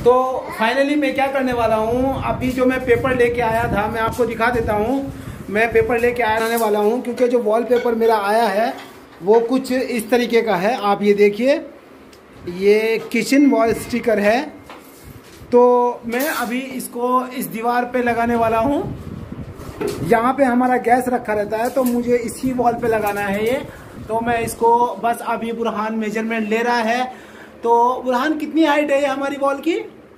तो फाइनली मैं क्या करने वाला हूँ, अभी जो मैं पेपर लेके आया था मैं आपको दिखा देता हूँ। मैं पेपर लेके आने वाला हूँ क्योंकि जो वॉलपेपर मेरा आया है वो कुछ इस तरीके का है। आप ये देखिए, ये किचन वॉल स्टिकर है। तो मैं अभी इसको इस दीवार पे लगाने वाला हूँ। यहाँ पे हमारा गैस रखा रहता है तो मुझे इसी वॉल पे लगाना है ये। तो मैं इसको बस अभी बुरहान मेजरमेंट ले रहा है। तो बुरहान कितनी हाइट है ये हमारी वॉल की?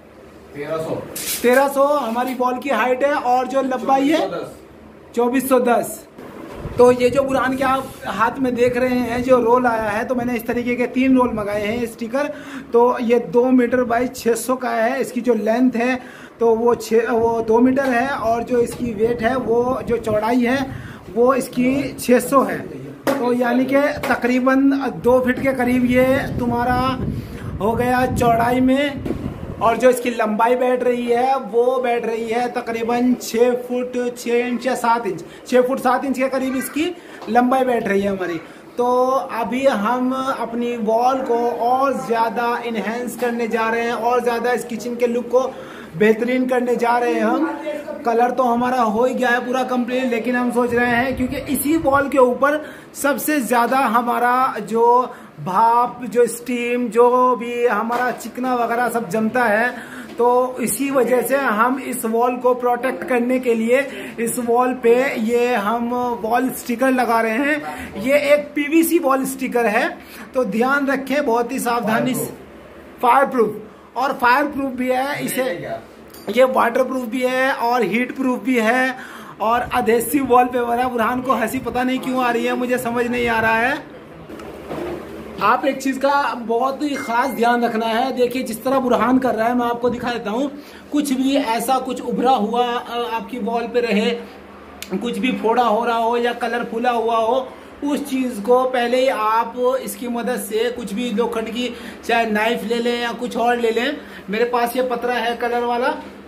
1300 हमारी वॉल की हाइट है और जो लंबाई है 2410। तो ये जो बुरहान के आप हाथ में देख रहे हैं जो रोल आया है, तो मैंने इस तरीके के 3 रोल मंगाए हैं स्टिकर। तो ये 2 मीटर बाई 600 का है। इसकी जो लेंथ है तो वो 2 मीटर है और जो इसकी वेट है वो जो चौड़ाई है वो इसकी 600 है। तो यानी कि तकरीबन 2 फीट के करीब ये तुम्हारा हो गया चौड़ाई में। और जो इसकी लंबाई बैठ रही है वो बैठ रही है तकरीबन 6 फुट 6 इंच या 7 इंच, 6 फुट 7 इंच के करीब इसकी लंबाई बैठ रही है हमारी। तो अभी हम अपनी वॉल को और ज़्यादा इन्हेंस करने जा रहे हैं और ज़्यादा इस किचन के लुक को बेहतरीन करने जा रहे हैं हम। कलर तो हमारा हो ही गया है पूरा कंप्लीट, लेकिन हम सोच रहे हैं क्योंकि इसी वॉल के ऊपर सबसे ज़्यादा हमारा जो भाप, जो स्टीम, जो भी हमारा चिकना वगैरह सब जमता है, तो इसी वजह से हम इस वॉल को प्रोटेक्ट करने के लिए इस वॉल पे ये हम वॉल स्टिकर लगा रहे हैं। ये एक पीवीसी वॉल स्टिकर है, तो ध्यान रखें बहुत ही सावधानी से। फायर प्रूफ और फायर प्रूफ भी है इसे, ये वाटर प्रूफ भी है और हीट प्रूफ भी है और अधेसिव वॉलपेपर है। बुरहान को हंसी पता नहीं क्यों आ रही है, मुझे समझ नहीं आ रहा है। आप एक चीज का बहुत ही खास ध्यान रखना है। देखिए जिस तरह बुरहान कर रहा है मैं आपको दिखा देता हूँ। कुछ भी ऐसा कुछ उभरा हुआ आपकी वॉल पे रहे, कुछ भी फोड़ा हो रहा हो या कलर फूला हुआ हो, उस चीज को पहले ही आप इसकी मदद से कुछ भी लोखंड की चाहे नाइफ ले लें या कुछ और ले लें। मेरे पास ये पतरा है कलर वाला,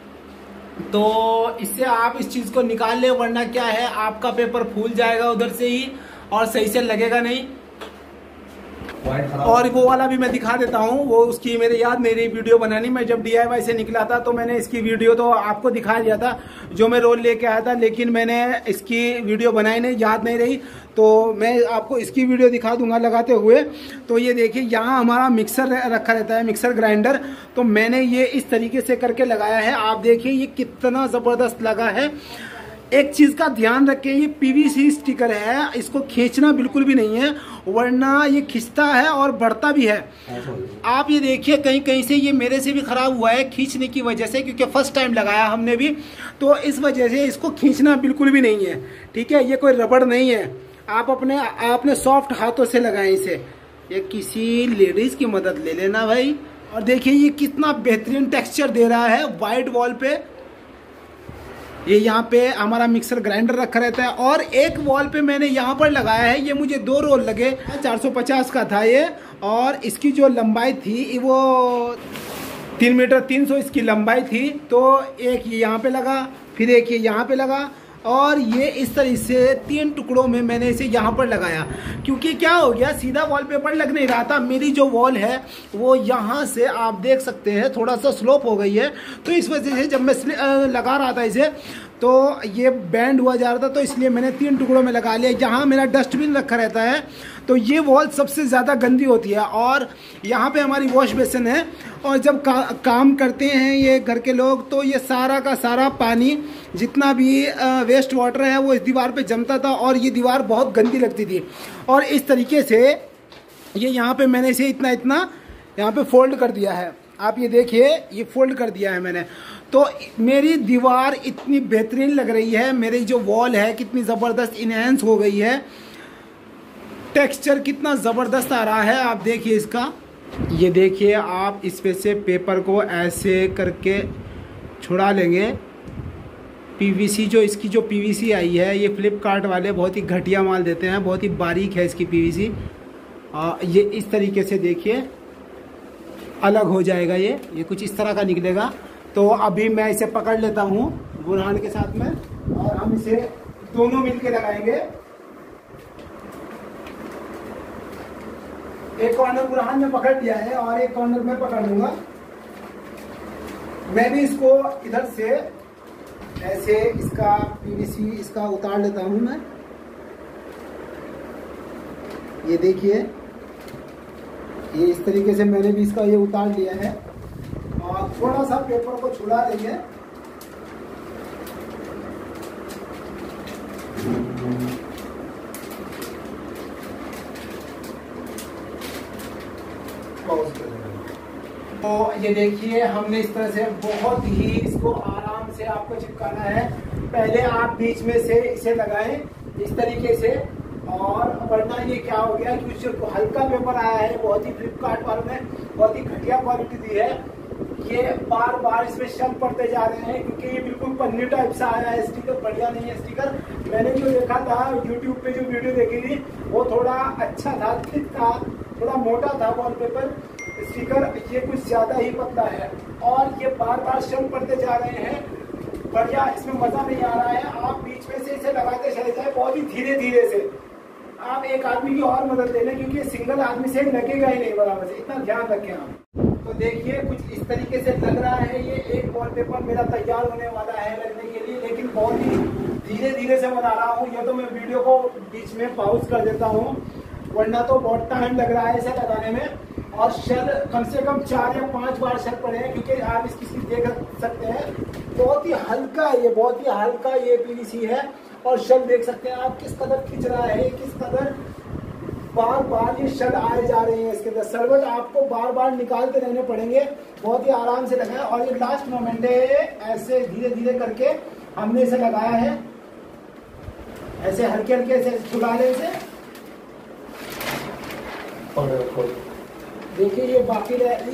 तो इससे आप इस चीज को निकाल लें, वरना क्या है आपका पेपर फूल जाएगा उधर से ही और सही से लगेगा नहीं। और वो वाला भी मैं दिखा देता हूँ, वो उसकी मेरे याद नहीं रही वीडियो बनानी। मैं जब DIY से निकला था तो मैंने इसकी वीडियो तो आपको दिखा दिया था जो मैं रोल लेके आया था, लेकिन मैंने इसकी वीडियो बनाई नहीं, याद नहीं रही। तो मैं आपको इसकी वीडियो दिखा दूंगा लगाते हुए। तो ये देखिए यहाँ हमारा मिक्सर रखा रहता है, मिक्सर ग्राइंडर। तो मैंने ये इस तरीके से करके लगाया है। आप देखिए ये कितना ज़बरदस्त लगा है। एक चीज का ध्यान रखें, ये पीवीसी स्टिकर है, इसको खींचना बिल्कुल भी नहीं है, वरना ये खिंचता है और बढ़ता भी है। आप ये देखिए कहीं कहीं से ये मेरे से भी खराब हुआ है खींचने की वजह से, क्योंकि फर्स्ट टाइम लगाया हमने भी, तो इस वजह से इसको खींचना बिल्कुल भी नहीं है। ठीक है, ये कोई रबड़ नहीं है, आप अपने सॉफ्ट हाथों से लगाएं इसे। ये किसी लेडीज की मदद ले लेना भाई। और देखिए ये कितना बेहतरीन टेक्सचर दे रहा है वाइट वॉल पे। ये यहाँ पे हमारा मिक्सर ग्राइंडर रखा रहता है। और एक वॉल पे मैंने यहाँ पर लगाया है, ये मुझे 2 रोल लगे, 450 का था ये, और इसकी जो लंबाई थी वो 3 मीटर 300 इसकी लंबाई थी। तो एक ये यहाँ पे लगा, फिर एक ये यहाँ पे लगा, और ये इस तरह से 3 टुकड़ों में मैंने इसे यहाँ पर लगाया। क्योंकि क्या हो गया, सीधा वॉलपेपर लग नहीं रहा था। मेरी जो वॉल है वो यहाँ से आप देख सकते हैं थोड़ा सा स्लोप हो गई है, तो इस वजह से जब मैं लगा रहा था इसे तो ये बैंड हुआ जा रहा था, तो इसलिए मैंने 3 टुकड़ों में लगा लिया। यहाँ मेरा डस्टबिन रखा रहता है, तो ये वॉल सबसे ज़्यादा गंदी होती है। और यहाँ पे हमारी वॉश बेसिन है, और जब काम करते हैं ये घर के लोग, तो ये सारा का सारा पानी जितना भी वेस्ट वाटर है वो इस दीवार पे जमता था और ये दीवार बहुत गंदी लगती थी। और इस तरीके से ये यहाँ पे मैंने इसे इतना यहाँ पे फोल्ड कर दिया है। आप ये देखिए, ये फोल्ड कर दिया है मैंने, तो मेरी दीवार इतनी बेहतरीन लग रही है। मेरी जो वॉल है कितनी ज़बरदस्त इनहेंस हो गई है, टेक्सचर कितना ज़बरदस्त आ रहा है। आप देखिए इसका, ये देखिए आप इस पे से पेपर को ऐसे करके छुड़ा लेंगे। पीवीसी जो इसकी जो पीवीसी आई है, ये फ्लिपकार्ट वाले बहुत ही घटिया माल देते हैं, बहुत ही बारीक है इसकी पीवीसी। ये इस तरीके से देखिए अलग हो जाएगा, ये कुछ इस तरह का निकलेगा। तो अभी मैं इसे पकड़ लेता हूँ बुरहान के साथ में, और हम इसे दोनों मिलके लगाएंगे। एक कॉर्नर बुरहान ने पकड़ लिया है और एक कॉर्नर मैं पकड़ लूंगा। मैं भी इसको इधर से ऐसे इसका पीवीसी इसका उतार लेता हूँ मैं। ये देखिए, ये इस तरीके से मैंने भी इसका ये उतार लिया है और थोड़ा सा पेपर को छुड़ा देंगे। तो ये देखिए, हमने इस तरह से बहुत ही इसको आराम से आपको चिपकाना है। पहले आप बीच में से इसे लगाएं इस तरीके से, और वरना ये क्या हो गया कि जो हल्का पेपर आया है, बहुत ही फ्लिपकार्ट वालों ने बहुत ही घटिया क्वालिटी दी है। ये बार बार इसमें शल पड़ते जा रहे हैं क्योंकि ये बिल्कुल पन्नी टाइप से आया है स्टिकर, बढ़िया नहीं है स्टिकर। मैंने जो देखा था यूट्यूब पे, जो वीडियो देखी थी, वो थोड़ा अच्छा था, थिक था, थोड़ा मोटा था वॉलपेपर स्टिकर। ये कुछ ज्यादा ही पतला है और ये बार बार शल पड़ते जा रहे हैं। बढ़िया, इसमें मजा नहीं आ रहा है। आप बीच में से इसे लगाते चले जाए बहुत ही धीरे धीरे से। आप एक आदमी की और मदद ले लें क्योंकि सिंगल आदमी से लगेगा ही नहीं बराबर से, इतना ध्यान रखें आप। तो देखिए, कुछ इस तरीके से लग रहा है। ये एक वॉलपेपर मेरा तैयार होने वाला है लगने के लिए, लेकिन बहुत ही धीरे धीरे से बना रहा हूँ। ये तो मैं वीडियो को बीच में पॉज कर देता हूँ, वरना तो बहुत टाइम लग रहा है इसे लगाने में। और शल कम से कम 4 या 5 बार शल पड़े हैं क्योंकि आप इसकी देख सकते हैं बहुत ही हल्का है, ये बहुत ही हल्का ये पीवीसी है। और शल देख सकते हैं आप किस कदर खिंच रहा है, किस कदर बार बार ये शल आए जा रहे हैं इसके अंदर। सर्वट आपको बार बार निकालते रहने पड़ेंगे, बहुत ही आराम से लगाएं। और ये लास्ट मोमेंट है, ऐसे धीरे धीरे करके हमने इसे लगाया है, ऐसे हल्के हल्के से छुड़ा ले इसे। देखिए ये बाकी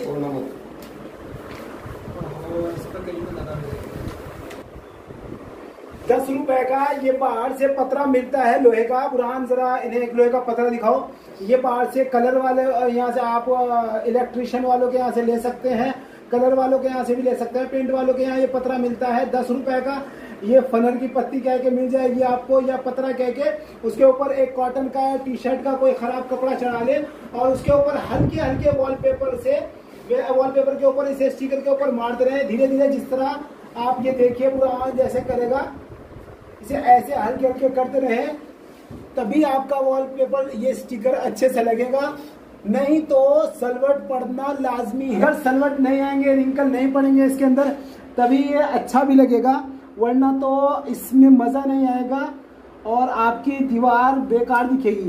₹10 का ये बाहर से पतरा मिलता है लोहे का। बुरहान जरा इन्हें एक लोहे का पतरा दिखाओ। ये बाहर से कलर वाले यहाँ से आप इलेक्ट्रिशियन वालों के यहाँ से ले सकते हैं, कलर वालों के यहाँ से भी ले सकते हैं, पेंट वालों के यहाँ ये पतरा मिलता है ₹10 का। ये फनर की पत्ती कह के मिल जाएगी आपको, या पतरा कह के। उसके ऊपर एक कॉटन का या टी शर्ट का कोई खराब कपड़ा चढ़ा ले और उसके ऊपर हल्के हल्के वॉलपेपर से, वॉलपेपर के ऊपर इसे स्टिकर के ऊपर मारते रहे धीरे धीरे। जिस तरह आप ये देखिए पूरा जैसे करेगा, इसे ऐसे हल्के हल्के करते रहे, तभी आपका वॉलपेपर ये स्टिकर अच्छे से लगेगा। नहीं तो सलवट पड़ना लाजमी है। अगर सलवट नहीं आएंगे, रिंकल नहीं पड़ेंगे इसके अंदर, तभी ये अच्छा भी लगेगा, वरना तो इसमें मजा नहीं आएगा और आपकी दीवार बेकार दिखेगी।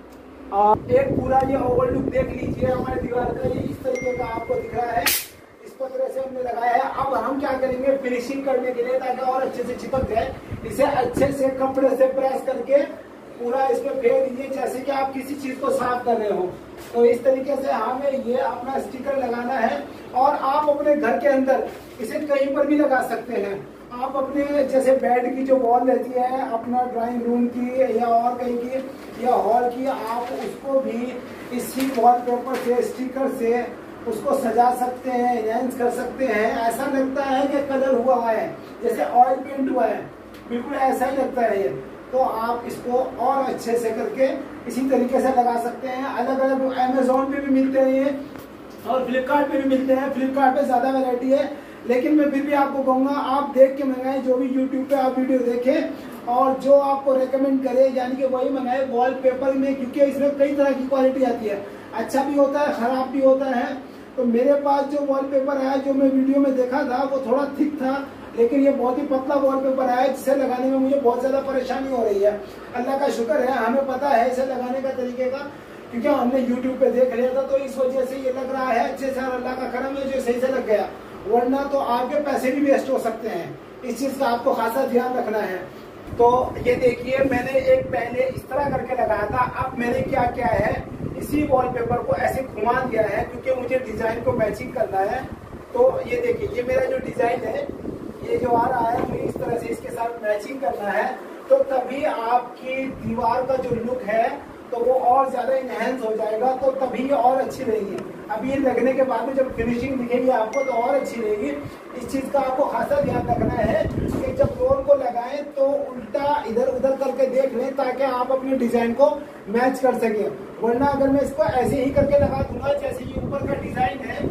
एक पूरा ये ओवरऑल लुक देख लीजिए हमारी दीवार का, ये इस तरीके का आपको दिख रहा है। इस पतरे से हमने लगाया है। अब हम क्या करेंगे फिनिशिंग करने के लिए, ताकि और अच्छे से चिपक जाए, इसे अच्छे से कपड़े से प्रेस करके पूरा इस पे फेर दीजिए जैसे कि आप किसी चीज को साफ कर रहे हो। तो इस तरीके से हमें ये अपना स्टिकर लगाना है। और आप अपने घर के अंदर इसे कहीं पर भी लगा सकते हैं। आप अपने जैसे बेड की जो वॉल रहती है, अपना ड्राइंग रूम की या और कहीं की या हॉल की, आप उसको भी इसी वॉलपेपर से, स्टिकर से उसको सजा सकते हैं, एनहांस कर सकते हैं। ऐसा लगता है कि कलर हुआ है, जैसे ऑयल पेंट हुआ है, बिल्कुल ऐसा ही लगता है ये। तो आप इसको और अच्छे से करके इसी तरीके से लगा सकते हैं। अलग अलग अमेजोन पे भी मिलते हैं ये, और फ्लिपकार्ट पे भी मिलते हैं। फ्लिपकार्ट पे ज्यादा वैरायटी है, लेकिन मैं फिर भी आपको कहूंगा आप देख के मंगाएं। जो भी यूट्यूब पे आप वीडियो देखें और जो आपको रेकमेंड करे, यानी कि वही मंगाए वॉलपेपर में, क्योंकि इसमें कई तरह की क्वालिटी आती है। अच्छा भी होता है, खराब भी होता है। तो मेरे पास जो वॉलपेपर आया, जो मैं वीडियो में देखा था, वो थोड़ा थिक था, लेकिन ये बहुत ही पतला वॉलपेपर आया, जिसे लगाने में मुझे बहुत ज्यादा परेशानी हो रही है। अल्लाह का शुक्र है, हमें पता है इसे लगाने का तरीके का, क्योंकि हमने यूट्यूब पे देख लिया था। तो इस वजह से ये लग रहा है अच्छे से, अल्लाह का करम है जो सही से लग गया, वरना तो आपके पैसे भी वेस्ट हो सकते हैं। इस चीज का आपको खासा ध्यान रखना है। तो ये देखिए, मैंने एक पहले इस तरह करके लगाया था। अब मैंने क्या किया है, इसी वॉलपेपर को ऐसे घुमा दिया है, क्योंकि मुझे डिजाइन को मैचिंग करना है। तो ये देखिए, ये मेरा जो डिजाइन है, ये जो आ रहा है, मुझे इस तरह से इसके साथ मैचिंग करना है। तो तभी आपकी दीवार का जो लुक है तो वो और ज्यादा इनहेंस हो जाएगा, तो तभी ये और अच्छी रहेगी। अब ये लगने के बाद में जब फिनिशिंग दिखेगी आपको, तो और अच्छी रहेगी। इस चीज का आपको खासा ध्यान रखना है कि जब रोल को लगाएं तो उल्टा इधर उधर करके देख लें, ताकि आप अपने डिजाइन को मैच कर सकें। वरना अगर मैं इसको ऐसे ही करके लगा दूंगा, जैसे ये ऊपर का डिजाइन है, ये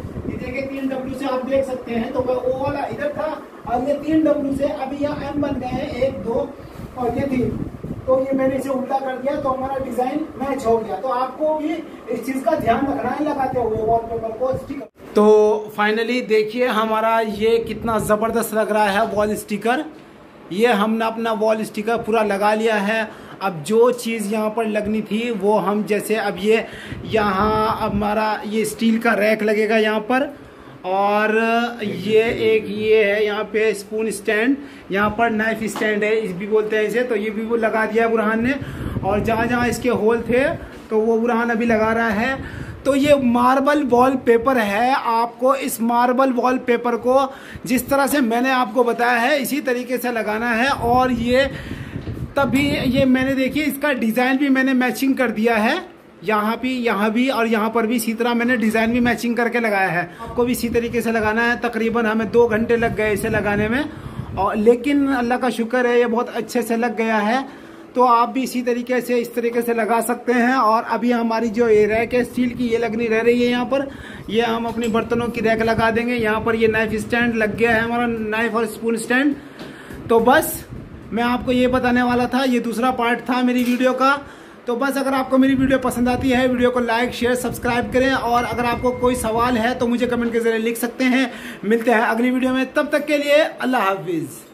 लेके 3W से आप देख सकते हैं, तो वो वाला इधर था और ये 3W से अभी यहाँ M बन गए हैं, 1 2 और ये 3, तो ये मैंने इसे उल्टा कर दिया तो हमारा डिजाइन मैच हो गया। तो आपको भी इस चीज का ध्यान रखना है लगाते हुए वॉलपेपर को स्टिकर। तो फाइनली देखिए हमारा ये कितना जबरदस्त लग रहा है वॉल स्टिकर। ये हमने अपना वॉल स्टिकर पूरा लगा लिया है। अब जो चीज़ यहाँ पर लगनी थी वो हम जैसे अब ये यहाँ हमारा ये स्टील का रैक लगेगा यहाँ पर, और ये एक ये है यहाँ पे स्पून स्टैंड, यहाँ पर नाइफ स्टैंड है इस भी बोलते हैं इसे, तो ये भी वो लगा दिया है बुरहान ने। और जहाँ जहाँ इसके होल थे तो वो बुरहान अभी लगा रहा है। तो ये मार्बल वॉलपेपर है। आपको इस मार्बल वॉलपेपर को जिस तरह से मैंने आपको बताया है इसी तरीके से लगाना है। और ये तभी ये मैंने देखिए इसका डिज़ाइन भी मैंने मैचिंग कर दिया है, यहाँ भी और यहाँ पर भी इसी तरह मैंने डिज़ाइन भी मैचिंग करके लगाया है। आपको भी इसी तरीके से लगाना है। तकरीबन हमें 2 घंटे लग गए इसे लगाने में, और लेकिन अल्लाह का शुक्र है ये बहुत अच्छे से लग गया है। तो आप भी इसी तरीके से इस तरीके से लगा सकते हैं। और अभी हमारी जो ये रैक है स्टील की ये लगनी रह रही है यहाँ पर, ये हम अपनी बर्तनों की रैक लगा देंगे। यहाँ पर ये नाइफ स्टैंड लग गया है हमारा, नाइफ और स्पून स्टैंड। तो बस मैं आपको ये बताने वाला था, ये दूसरा पार्ट था मेरी वीडियो का। तो बस अगर आपको मेरी वीडियो पसंद आती है वीडियो को लाइक शेयर सब्सक्राइब करें, और अगर आपको कोई सवाल है तो मुझे कमेंट के जरिए लिख सकते हैं। मिलते हैं अगली वीडियो में, तब तक के लिए अल्लाह हाफिज़।